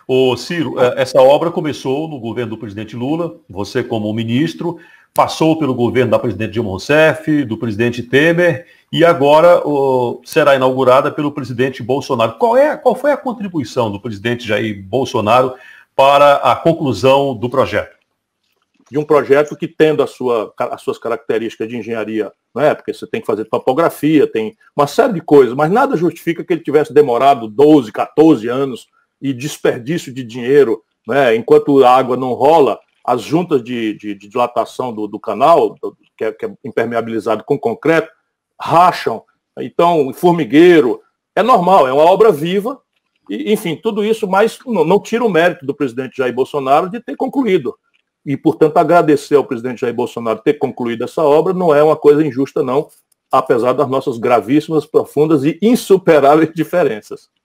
Ô, Ciro, essa obra começou no governo do presidente Lula, você como ministro, passou pelo governo da presidente Dilma Rousseff, do presidente Temer, e agora será inaugurada pelo presidente Bolsonaro. Qual foi a contribuição do presidente Jair Bolsonaro para a conclusão do projeto? De um projeto que, tendo as suas características de engenharia, né, porque você tem que fazer topografia, tem uma série de coisas, mas nada justifica que ele tivesse demorado 12, 14 anos e desperdício de dinheiro, né, enquanto a água não rola, as juntas de dilatação do canal, que é impermeabilizado com concreto, racham, então, formigueiro, é normal, é uma obra viva, e, enfim, tudo isso, mas não tira o mérito do presidente Jair Bolsonaro de ter concluído. E, portanto, agradecer ao presidente Jair Bolsonaro ter concluído essa obra não é uma coisa injusta, não, apesar das nossas gravíssimas, profundas e insuperáveis diferenças.